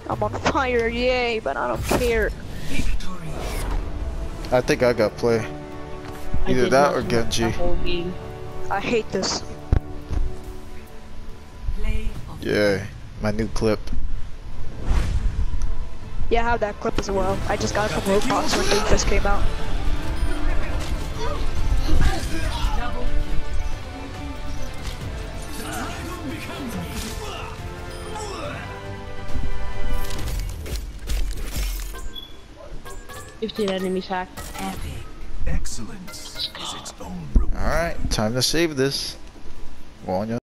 I'm on fire, yay, but I don't care. I think I got play. Either that or Genji. I hate this. Yeah, my new clip. Yeah, I have that clip as well. I just got it from Roblox when it just came out. If enemies hack. Excellence is its own reward. Alright, time to save this. Well,